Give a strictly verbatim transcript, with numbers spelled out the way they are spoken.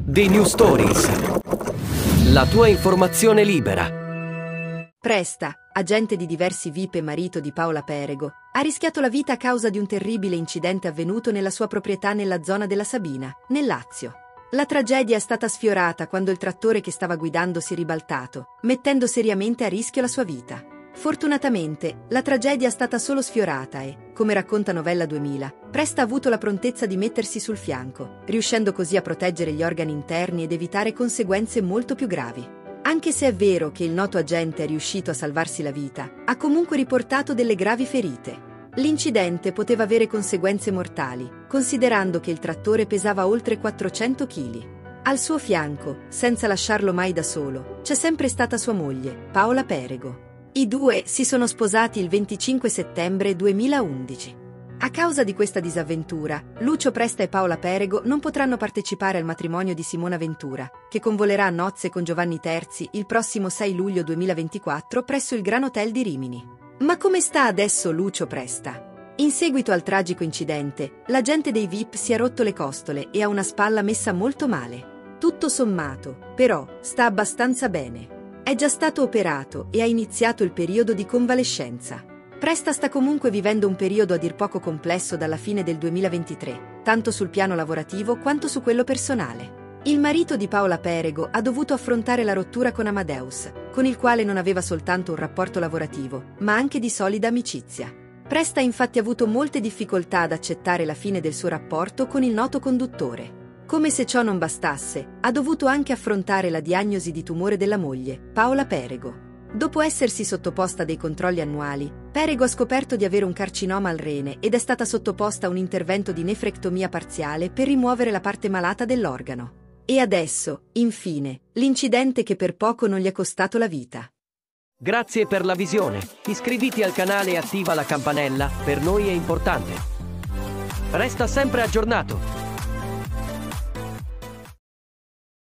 The New Stories. La tua informazione libera. Presta, agente di diversi V I P e marito di Paola Perego, ha rischiato la vita a causa di un terribile incidente avvenuto nella sua proprietà nella zona della Sabina, nel Lazio. La tragedia è stata sfiorata quando il trattore che stava guidando si è ribaltato, mettendo seriamente a rischio la sua vita. Fortunatamente, la tragedia è stata solo sfiorata e, come racconta Novella duemila, Presta ha avuto la prontezza di mettersi sul fianco, riuscendo così a proteggere gli organi interni ed evitare conseguenze molto più gravi. Anche se è vero che il noto agente è riuscito a salvarsi la vita, ha comunque riportato delle gravi ferite. L'incidente poteva avere conseguenze mortali, considerando che il trattore pesava oltre quattrocento chili. Al suo fianco, senza lasciarlo mai da solo, c'è sempre stata sua moglie, Paola Perego. I due si sono sposati il venticinque settembre duemilaundici. A causa di questa disavventura, Lucio Presta e Paola Perego non potranno partecipare al matrimonio di Simona Ventura, che convolerà a nozze con Giovanni Terzi il prossimo sei luglio duemilaventiquattro presso il Grand Hotel di Rimini. Ma come sta adesso Lucio Presta? In seguito al tragico incidente, l'agente dei V I P si è rotto le costole e ha una spalla messa molto male. Tutto sommato, però, sta abbastanza bene. È già stato operato e ha iniziato il periodo di convalescenza. Presta sta comunque vivendo un periodo a dir poco complesso dalla fine del duemilaventitré, tanto sul piano lavorativo quanto su quello personale. Il marito di Paola Perego ha dovuto affrontare la rottura con Amadeus, con il quale non aveva soltanto un rapporto lavorativo, ma anche di solida amicizia. Presta ha infatti avuto molte difficoltà ad accettare la fine del suo rapporto con il noto conduttore. Come se ciò non bastasse, ha dovuto anche affrontare la diagnosi di tumore della moglie, Paola Perego. Dopo essersi sottoposta a dei controlli annuali, Perego ha scoperto di avere un carcinoma al rene ed è stata sottoposta a un intervento di nefrectomia parziale per rimuovere la parte malata dell'organo. E adesso, infine, l'incidente che per poco non gli è costato la vita. Grazie per la visione. Iscriviti al canale e attiva la campanella, per noi è importante. Resta sempre aggiornato.